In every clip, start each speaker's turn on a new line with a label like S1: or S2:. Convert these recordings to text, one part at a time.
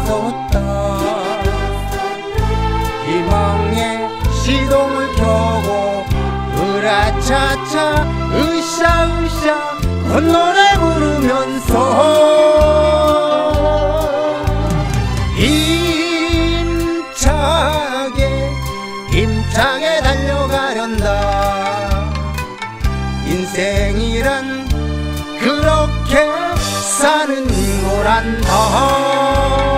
S1: 나섰다. 희망의 시동을 켜고 으라차차 으쌰으쌰 콧노래 부르면서 힘차게 달려가련다. 인생이란 그렇게 사는 거란다.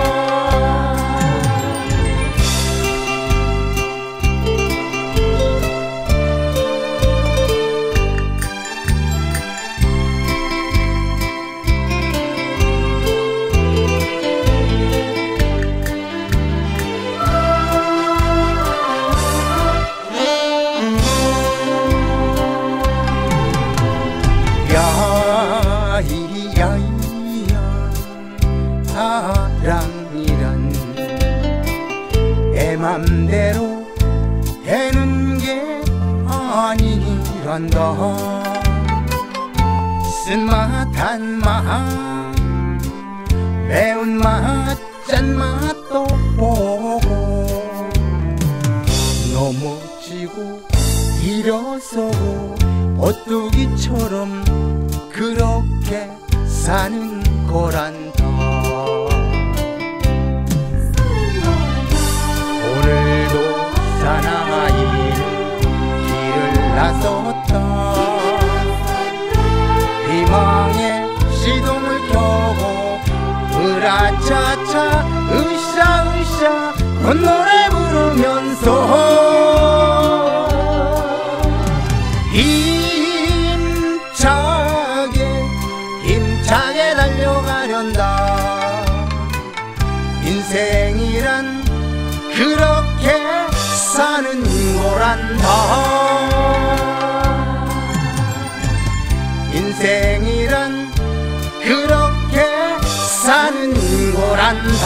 S1: 사랑이란 내 맘대로 되는 게 아니란다. 쓴맛한 맛 매운맛 짠맛도 보고 넘어지고 일어서고 오뚜기처럼 그렇게 사는 거란다. 오늘도 사나이는 길을 나섰다. 희망의 시동을 켜고 으라차차 으쌰으쌰 콧노래 부르면서 힘차게 달려가련다. 인생이란 그렇게 사는 거란다. 인생이란 그렇게 사는 거란다.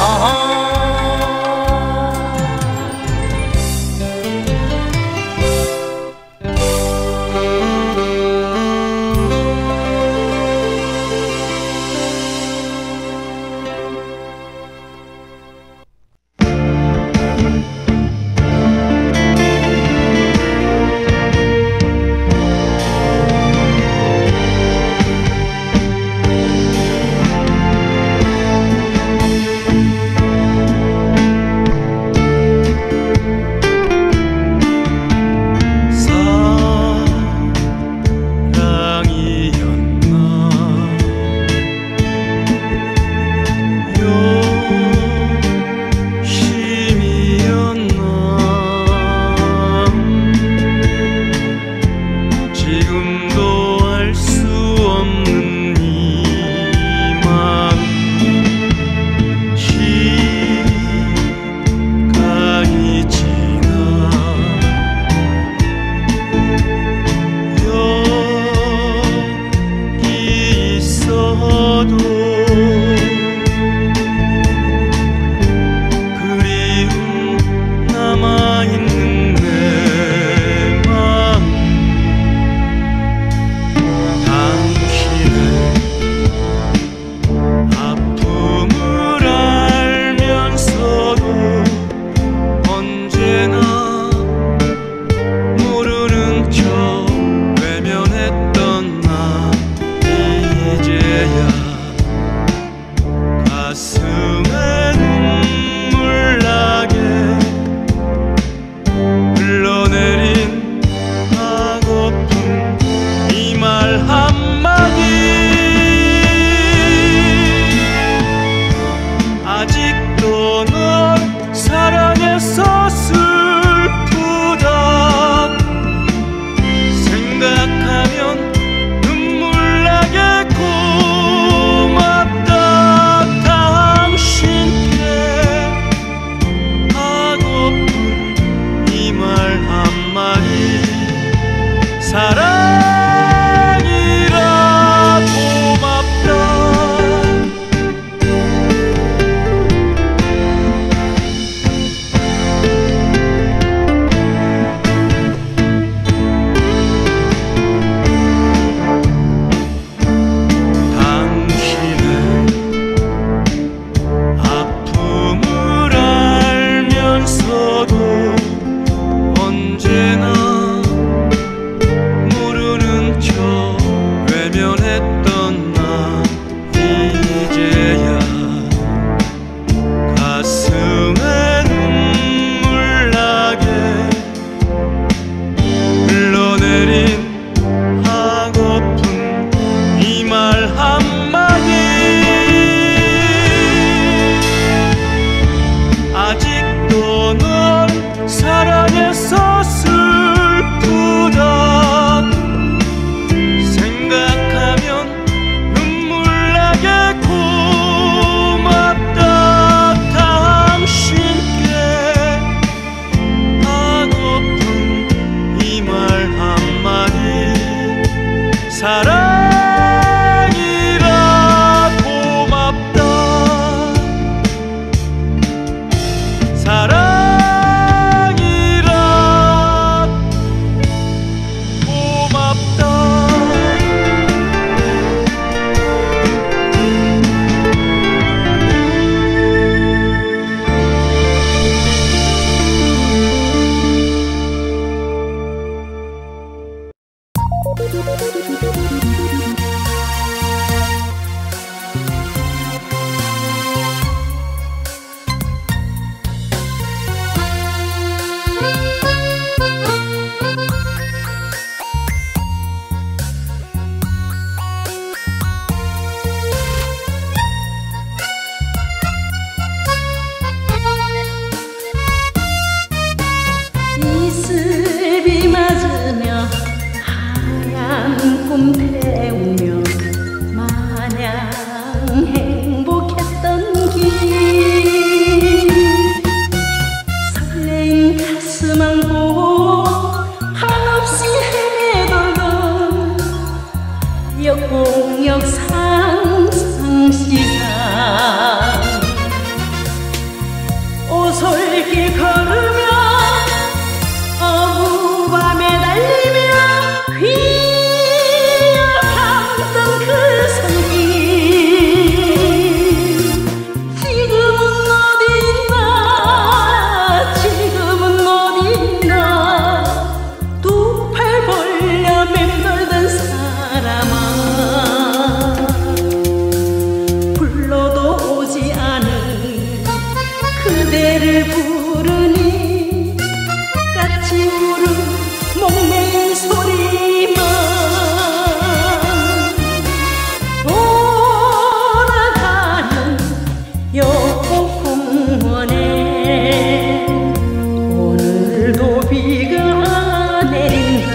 S2: 역공역 상상시상 오솔길 걸으며 어부밤에 달리며 귀여웠던 그 손길 지금은 어딨나 두 팔 벌려 맴돌던 사람아 불러도 오지 않은 그대를 부르니 같이 부른 목매인 소리만 돌아가는 여공원에 오늘도 비가 내린다.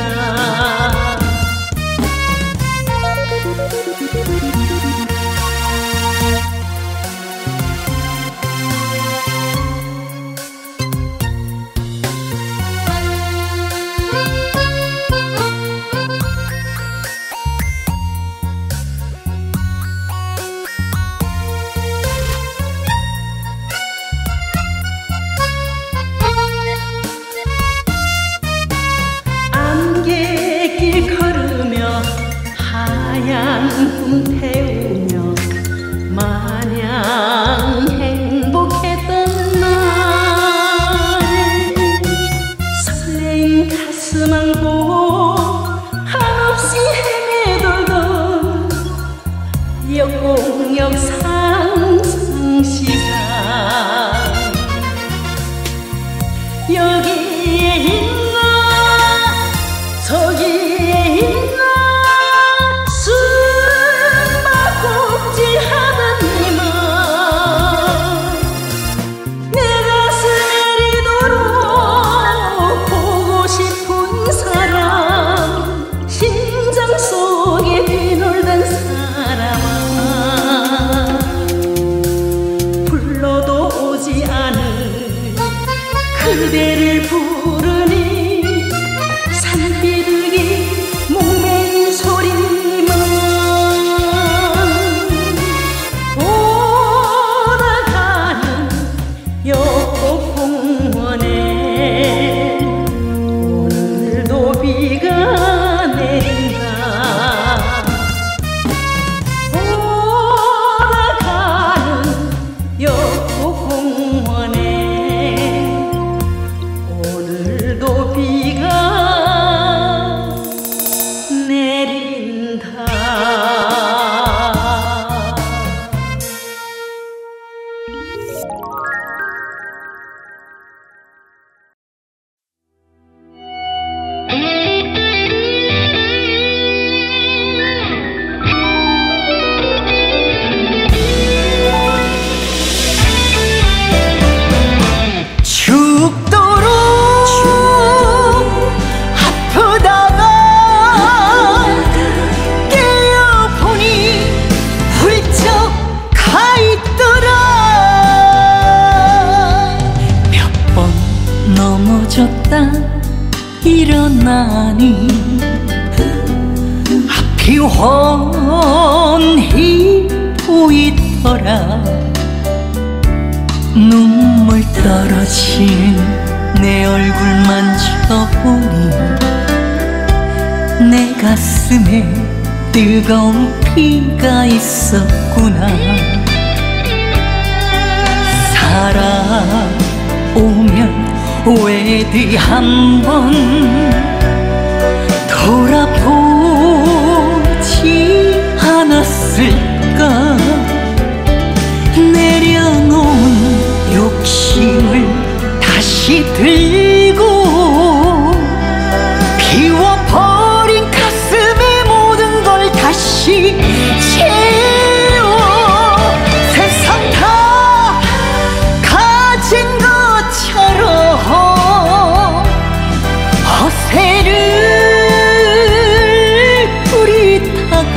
S2: 안개길 걸으며 하얀 꿈 태우며 마냥 행복했던 날 설레인 가슴 안고 한없이 헤매돌던 역공역 상상시상 여기에 있나 저기에 있나 숨바꼭질 하던 이만 내 가슴에 리도록 보고 싶은 사람 심장 속에 비놀던 사람아 불러도 오지 않은 그대를 부르니 산비둘기 목매인 소리만 돌아가는 역공원에 오늘도 비가 내린다. 돌아가는 역공원에 오늘도 비가 내린다.
S1: 죽도록 아프다가 깨어보니 훌쩍 가있더라. 몇 번 넘어졌다 일어나니 앞이 훤히 보이더라. 눈물 떨어지는 내 얼굴 만져보니 내 가슴에 뜨거운 피가 있었구나. 살아오면 왜들 한번 돌아보지 않았을까. 내려놓은 욕심을 다시 들고 비워버린 가슴의 모든 걸 다시 채워 세상 다 가진 것처럼 허세를 부리다가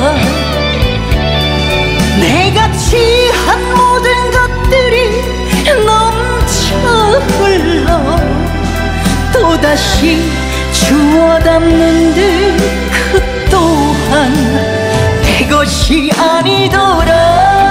S1: 내가 취한 모든 것들이 넘쳐 흘러 또다시 주워 담는 듯 그 또한 것이 아니더라.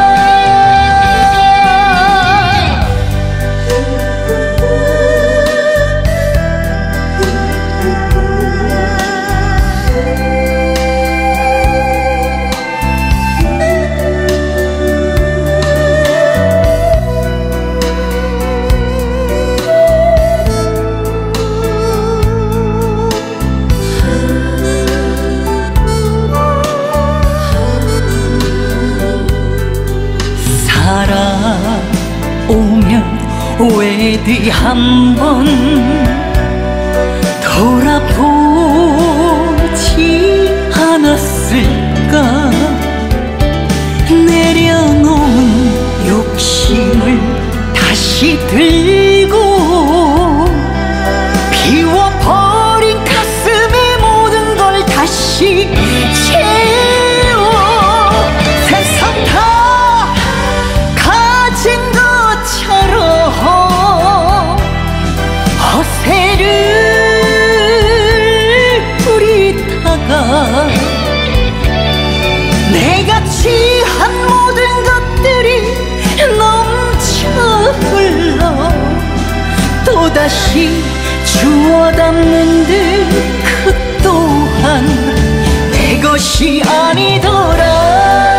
S1: 살아오면 왜디 한번 돌아보지 않았을까. 내려놓은 욕심을 다시 들고 비워버린 가슴에 모든 걸 다시 채워 세상 다 가진 것처럼 허세를 부리다가 내가 취한 모든 것들이 넘쳐 흘러 또다시 주워 담는 듯 그 또한 내 것이 아니더라.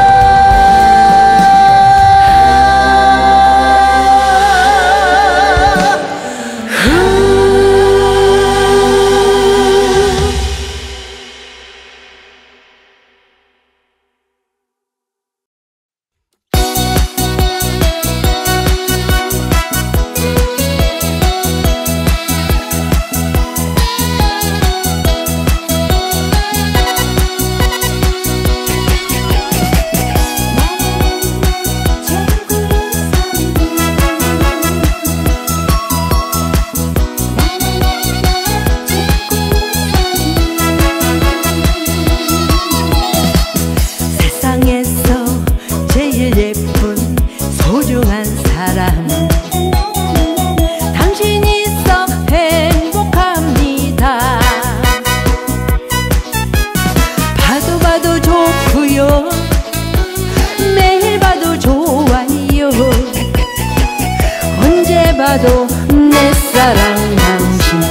S2: 봐도 내 사랑 당신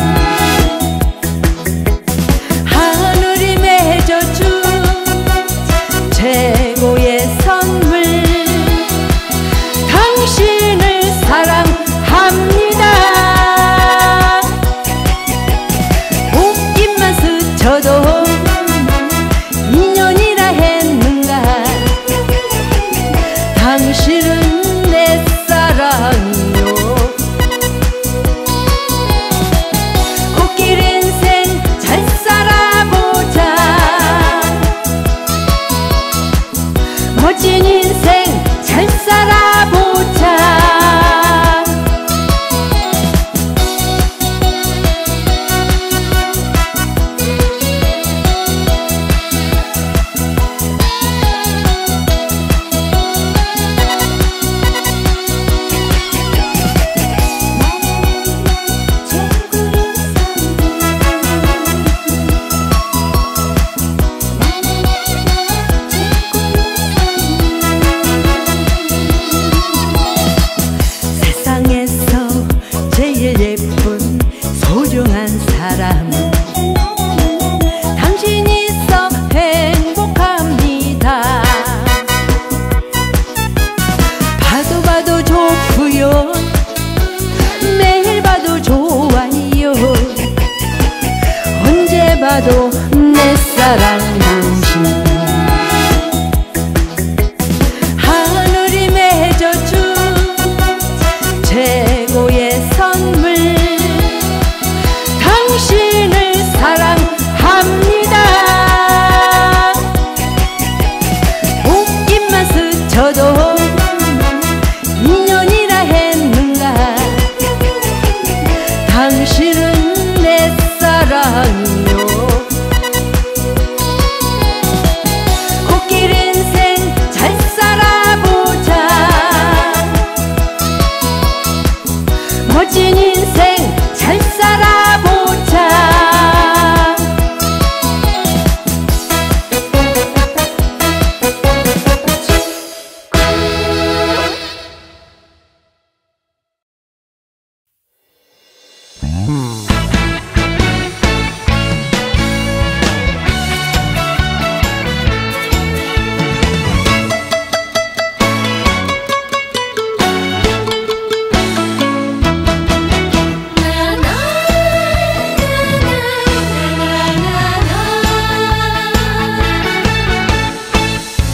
S2: 하늘이 맺어준 최고의 선물 당신을 사랑합니다. 옷깃만 스쳐도 인연이라 했는데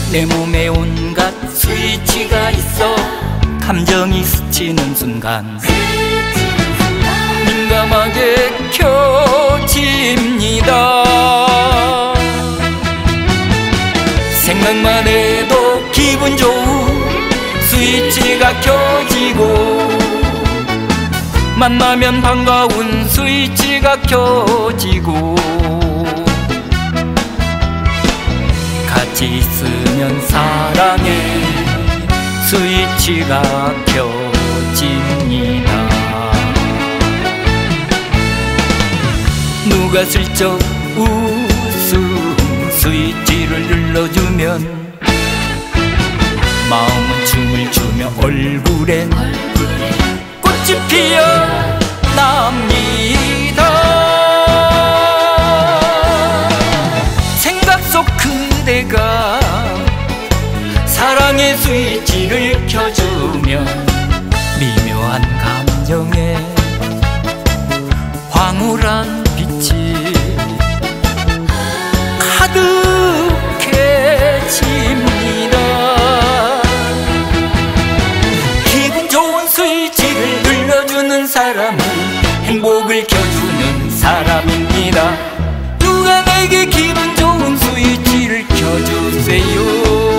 S1: 내 몸에 온갖 스위치가 있어 감정이 스치는 순간 민감하게 켜집니다. 생각만 해도 기분 좋은 스위치가 켜지고 만나면 반가운 스위치가 켜지고 같이 있으면 사랑의 스위치가 켜집니다. 누가 슬쩍 웃음 스위치를 눌러주면 마음은 춤을 추며 얼굴엔 꽃이 피어납니다. 생각 속 그대가 사랑의 스위치를 켜주면 미묘한 감정에 황홀한 빛이 가득해집니다. 기분 좋은 스위치를 눌러주는 사람은 행복을 켜주는 사람입니다. 누가 내게 기분 좋은 스위치를 켜주세요.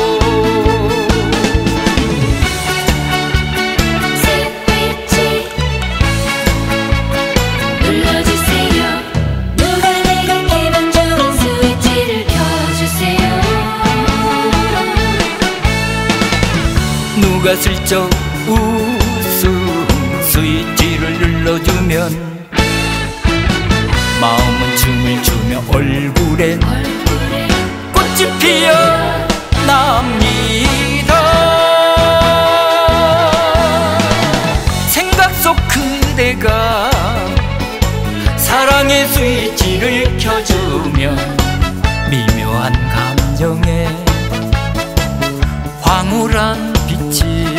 S1: 누가 슬쩍 웃음 스위치를 눌러주면 마음은 춤을 추며 얼굴엔 꽃이 피어납니다. 생각 속 그대가 사랑의 스위치를 켜주면 미묘한 감정에 황홀한 빛이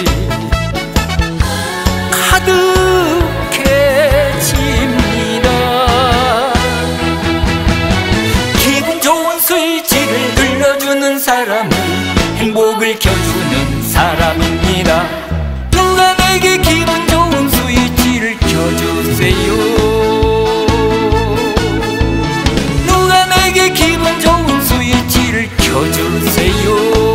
S1: 가득해집니다. 기분 좋은 스위치를 눌러주는 사람은 행복을 켜주는 사람입니다. 누가 내게 기분 좋은 스위치를 켜주세요. 누가 내게 기분 좋은 스위치를 켜주세요.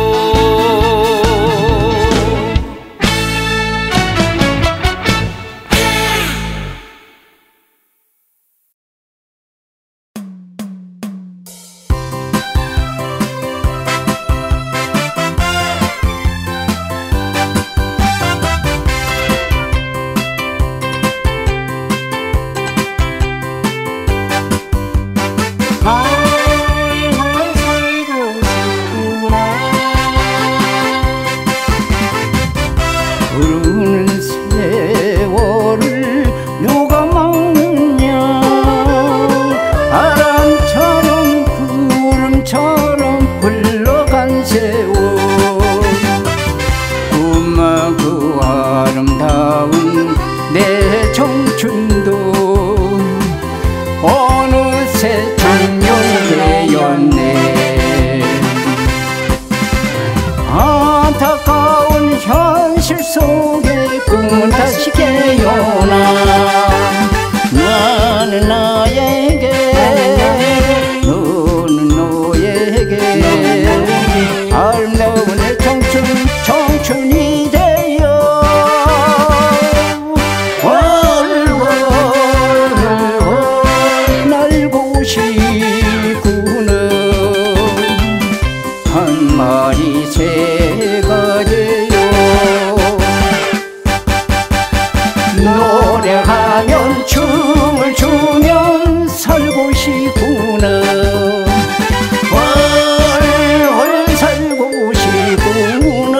S3: 흐르는 세월을 누가 막느냐. 바람처럼 구름처럼 흘러간 세월. 꿈아 그 아름다운 내 청춘도 어느새 장렬되었네. 안타까운 현실 속에 꿈은 다시 깨어나. 나는 나에게 너는 너에게 아름다운 내 청춘이 되어 월월 날고 싶구나. 한 마리 새가 되어 노래하면 춤을 추면 살고 싶구나. 훨훨 살고 싶구나.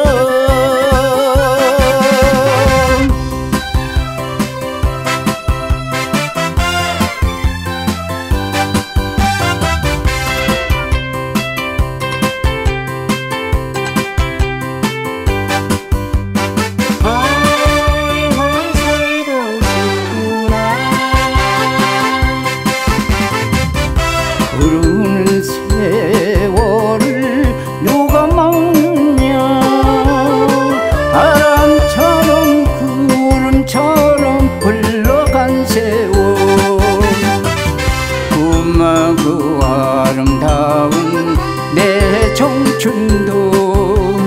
S3: 청춘도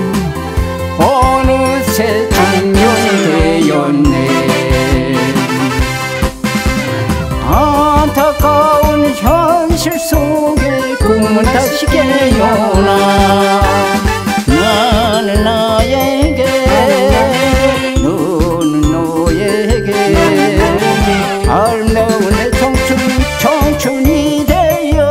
S3: 어느새 중년되었네. 안타까운 현실 속에 꿈은 다시 깨어나. 나는 나에게, 너는 너에게 아름다운 내 청춘이 되어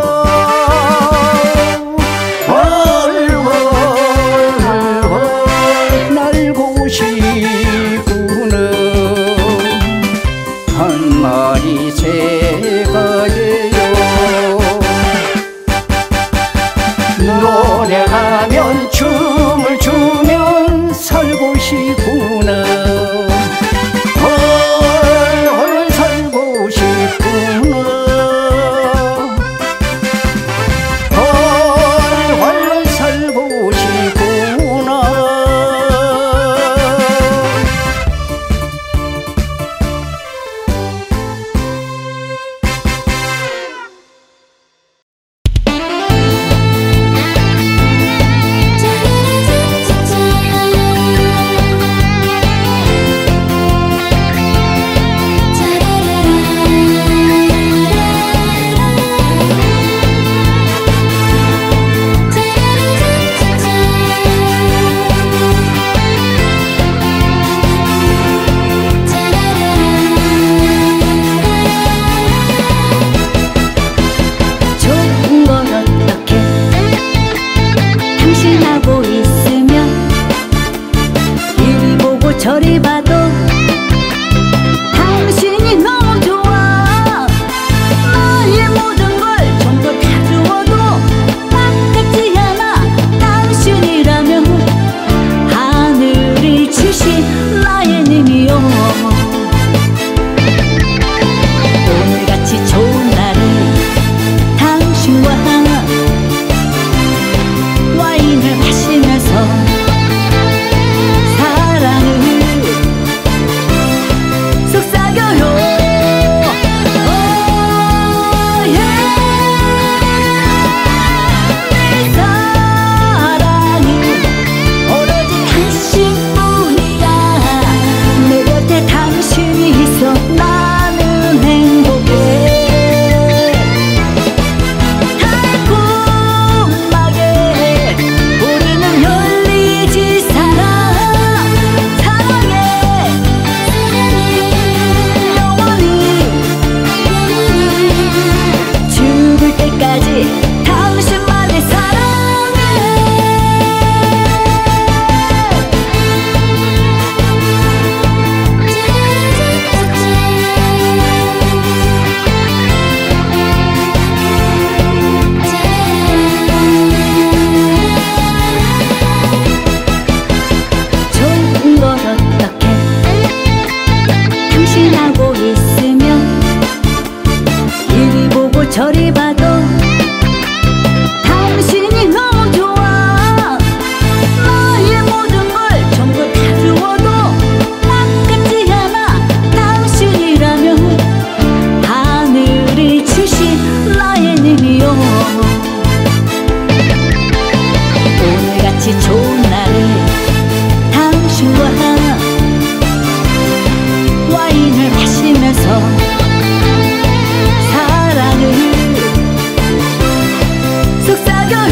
S3: 월월 날고 싶구나. 한 마리 새가 되어 노래하면 춤을 추면 살고 싶구나. 헐헐 살고 싶구나. 헐헐 살고 싶구나.
S2: 좋은 건 어떻게 당신하고 있으면 이리 보고 저리 봐도 당신이 너무 좋아. 나의 모든 걸 전부 다 주어도 아깝지 않아. 당신이라면 하늘이 주신 나의 님이요. 오늘같이 좋은 날에 당신과 와인을 마시면서 사랑을 속삭여요. 내 사랑이 오로지 당신뿐이야. 내 곁에 당신이 있어 나는 행복해. 달콤하게 우리는 열리지 사랑. 사랑해 영원히 죽을 때까지 당신만의 사랑해. 좋은 건 어떻게 당신하고 있으면 이리 보고 저리 봐도 당신이 너무 좋아. 나의 모든 걸 전부 다 주어도 아깝지 않아. 당신이라면 하늘이 주신 나의 님이요. 오늘같이 좋은 날에 당신과 와인을 마시면서 사랑을 속삭여요.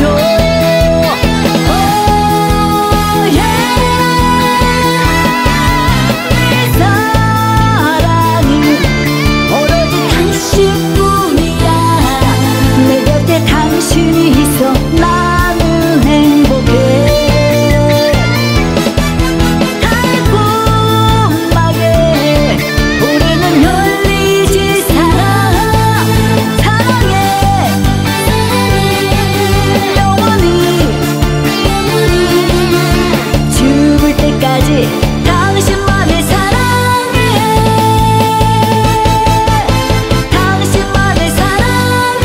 S2: 내 사랑이 오로지 당신뿐이야. 내 곁에 당신이 있어 나는 행복해. 달콤하게 우리는 열리지 사랑. 사랑해 영원히 죽을 때까지 당신만의 사랑해. 당신만의 사랑해.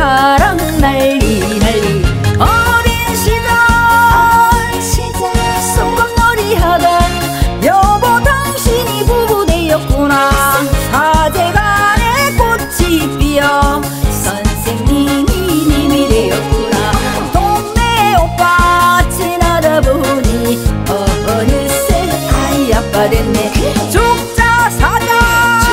S2: 사랑 난리 난리. 어린 시절 소꿉놀이 하던 여보 당신이 부부되었구나. 사제간에 꽃이 피어 선생님이 님이 되었구나. 동네 오빠 지나다보니 어느새 아이 아빠 됐네. 죽자 사자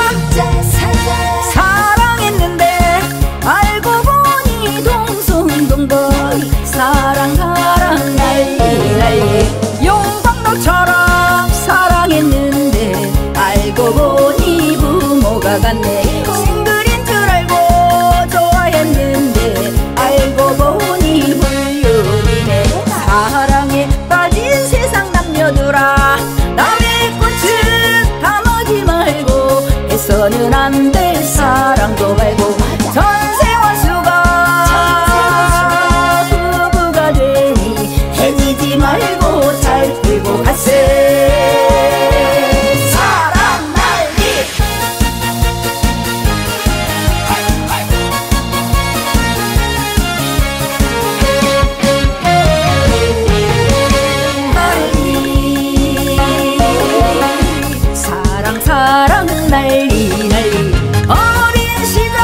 S2: 사랑했는데 알고 보니 동성동거리. 사랑 난리 난리. 용광로처럼 사랑했는데 알고 보니 부모가 같네. 싱글인 줄 알고 좋아했는데 알고 보니 불륜이네. 사랑에 빠진 세상 남녀들아, 남의 꽃은 담아지 말고 해서는 안 될 사랑도 말고. 전세환수가 부부가 되니 해지지 말고 잘 끌고 가세. 사랑 난리. 사랑 난리 난리. 어린 시절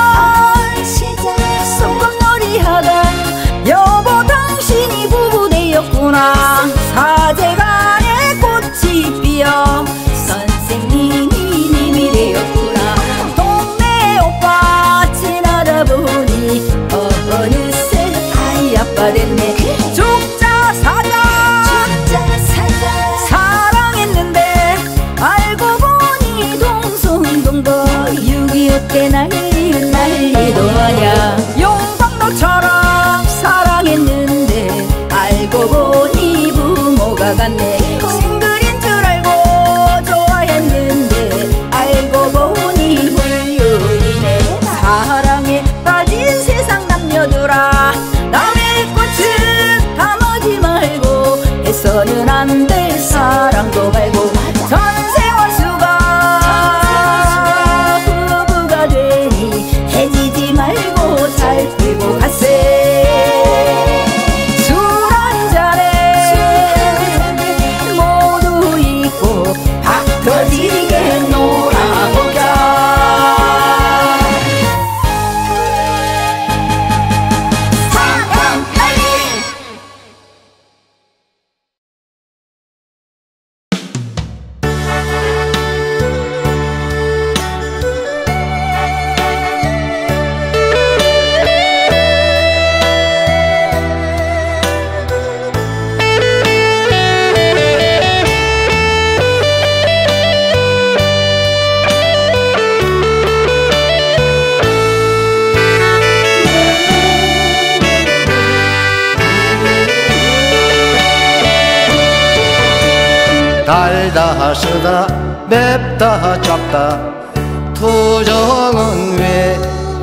S2: 소꿉놀이 하던 여보 당신이 부부되었구나. 사제간에 꽃이 피어 선생님이 님이 되었구나. 동네 오빠 지나다보니 어느새 아이 아빠 됐네. 죽자 사자 사랑했는데 알고 보니 동성동거리. 6.25 때 난리도 아냐. 용광로처럼 사랑했는데 알고 보니 부모가 같네. 싱글인 줄 알고 좋아했는데 알고 보니 불륜이네. 사랑에 빠진 세상 남녀들아, 남의 꽃은 담아지 말고 해서는 안 될 사랑도 말고. 전세환수가 부부가 되니 해지지 말고 잘 끌고 가세. 술 한잔에 모두 잊고 박 터지게 놀아보자. 사랑 난리.
S4: 달다 쓰다 맵다 짭다 투정은 왜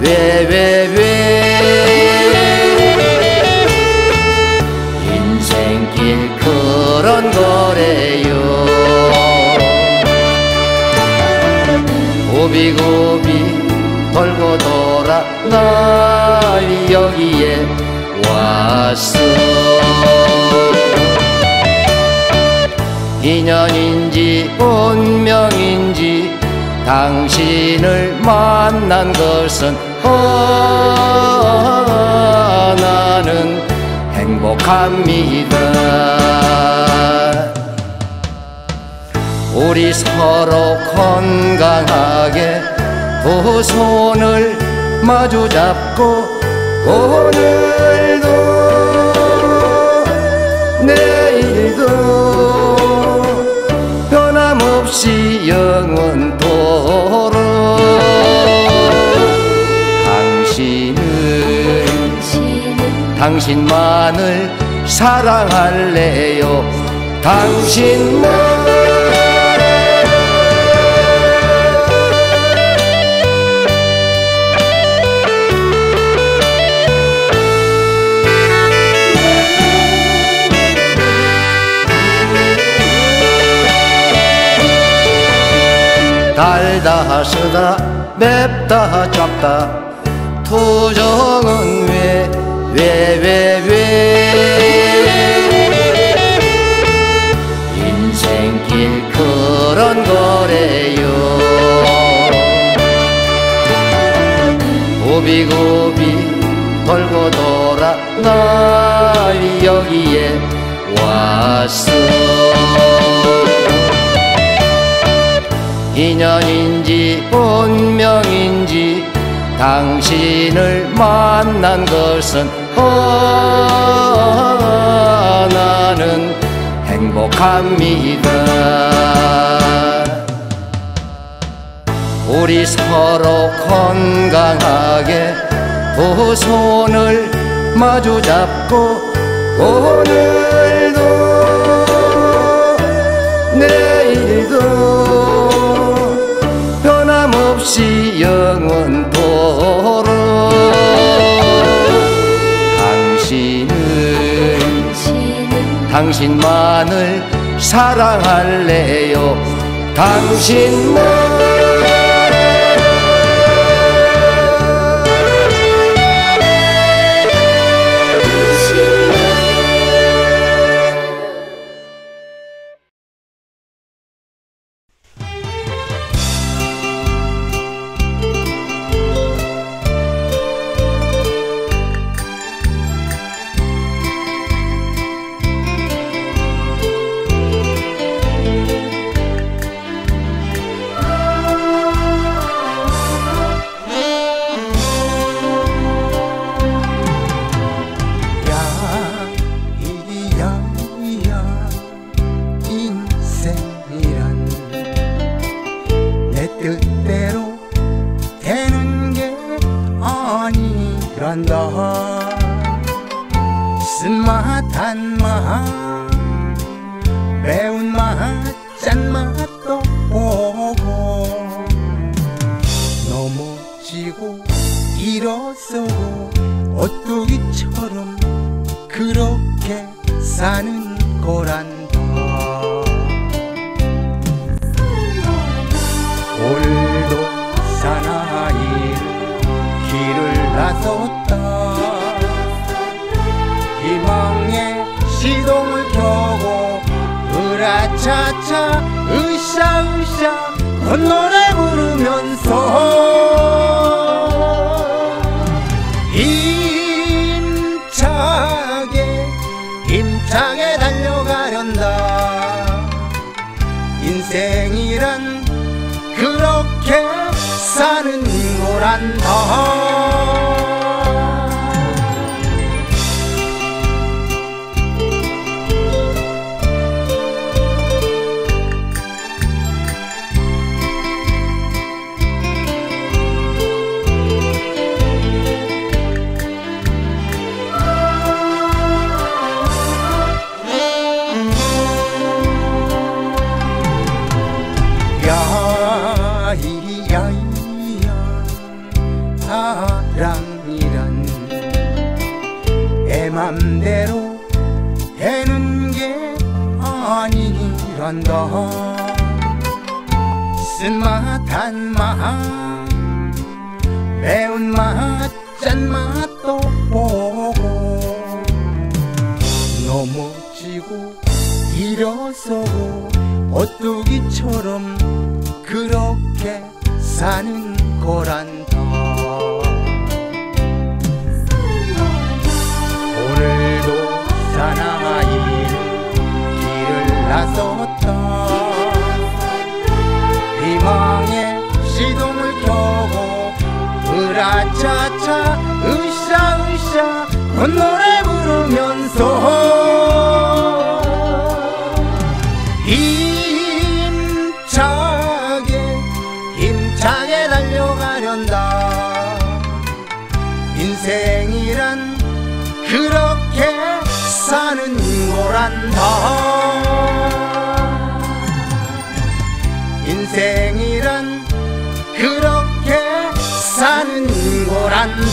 S4: 인생길 그런 거래요. 고비고비 돌고 돌아 날 여기에 왔어. 인연인지 운명인지 당신을 만난 것은 나는 행복합니다. 우리 서로 건강하게 두 손을 마주 잡고 오늘도 내일도 변함없이 영원토록 당신만을 사랑할래요. 당신만. 달다 쓰다 맵다 짭다 투정은 굽이굽이 돌고 돌아 날 여기에 왔어. 인연인지 운명인지 당신을 만난 것은 나는 행복합니다. 우리 서로 건강하게 두 손을 마주 잡고 오늘도 내일도 변함없이 영원토록 당신만을 사랑할래요. 당신만.
S5: 쓴맛한 맛 매운맛 짠맛도 보고 넘어지고 일어서고 오뚜기처럼 그렇게 사는 거란다. 오늘도 사나이는 길을 나섰다. 희망의 시동을 켜고 으라차차 으쌰으쌰 콧노래 부르면서 힘차게 달려가련다. 인생이란 그렇게 사는 거란다. 사랑이란 내 맘대로 되는 게 아니란다. 쓴맛한 맛 매운맛 짠맛도 보고 넘어지고 일어서고 오뚜기처럼 그렇게 사는 거란다. 오늘도 사나이는 길을 나섰다. 희망의 시동을 켜고 으라차차 으쌰으쌰 콧노래 부르면서 힘차게 달려가련다. 인생이란 그렇게 사는 거란다. 인생이란 그렇게 사는 거란다.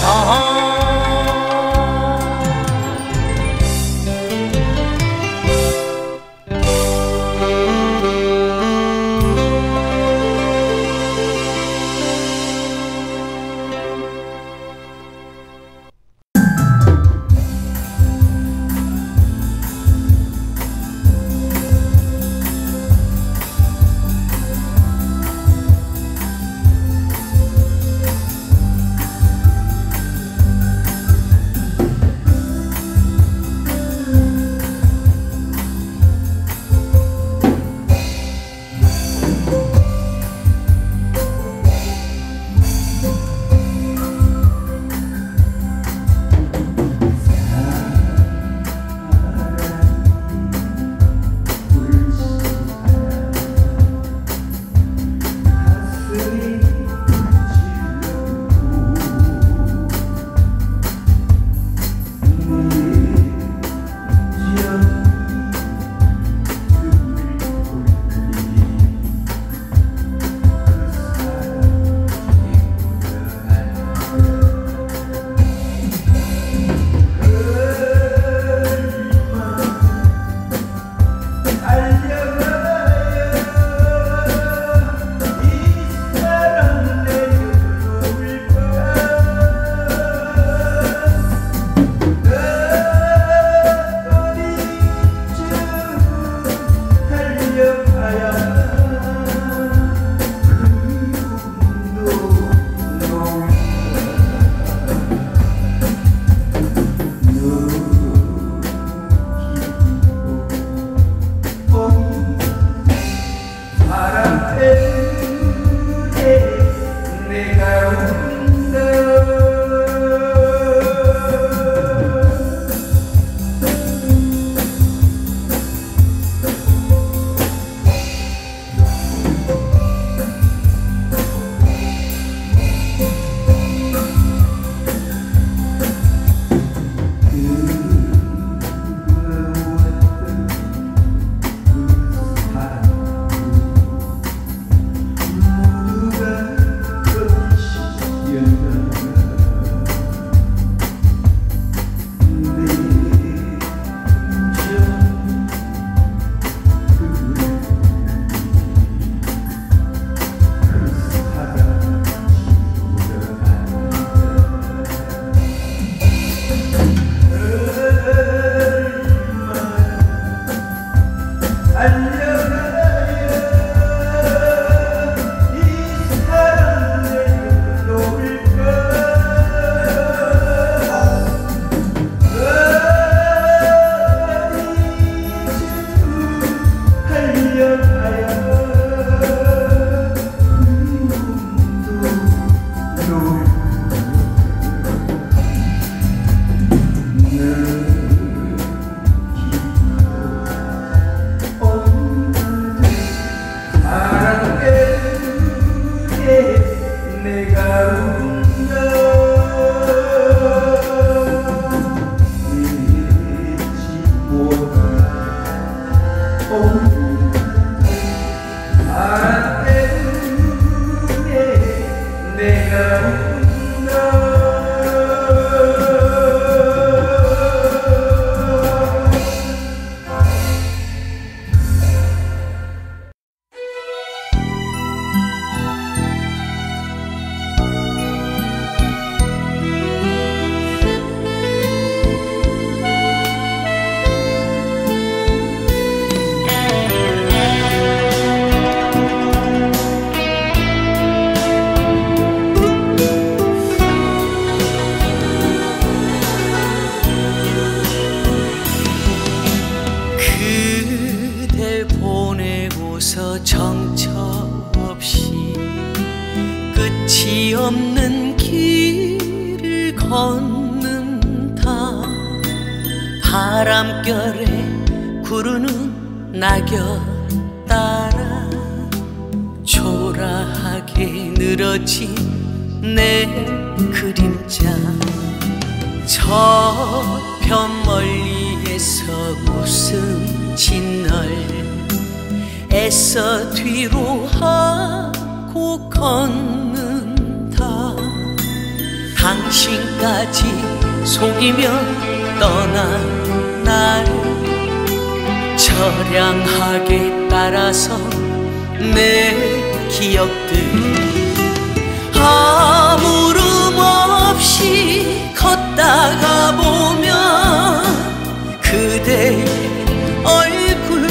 S1: 바람결에 구르는 낙엽 따라 초라하게 늘어진 내 그림자 저편 멀리에서 웃음 짓널 애써 뒤로 하고 걷는다. 당신까지 속이며 떠난 날 처량하게 따라서 내 기억들 아무름 없이 걷다가 보면 그대 얼굴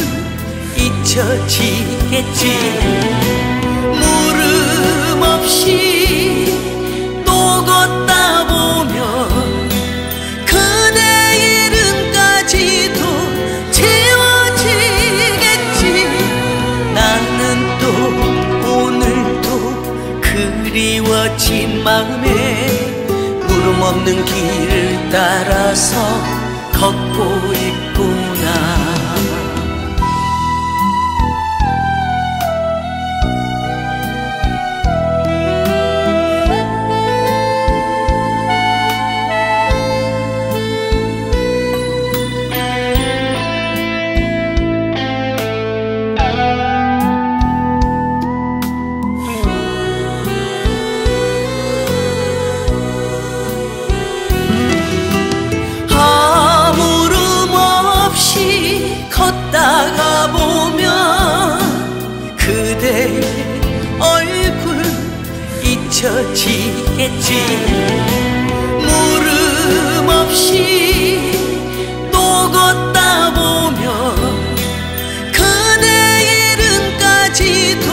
S1: 잊혀지겠지. 물음 없이 또 걷다 보면 그대 이름까지도 지워지겠지. 나는 또 오늘도 그리워진 마음에 물음 없는 길을 따라서 걷고 있구나. 걷다가 보면 그대 얼굴 잊혀지겠지. 물음 없이 또 걷다 보면 그대 이름까지도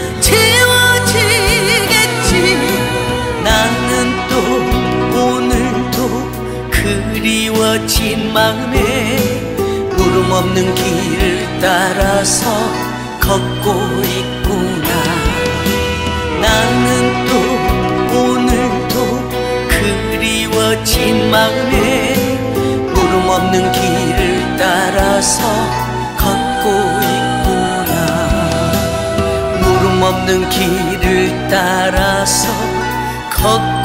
S1: 지워지겠지. 나는 또 오늘도 그리워진 마음에 물음 없는 길을 따라서 걷고 있구나. 나는 또 오늘도 그리워진 마음에 물음 없는 길을 따라서 걷고 있구나. 물음 없는 길을 따라서 걷고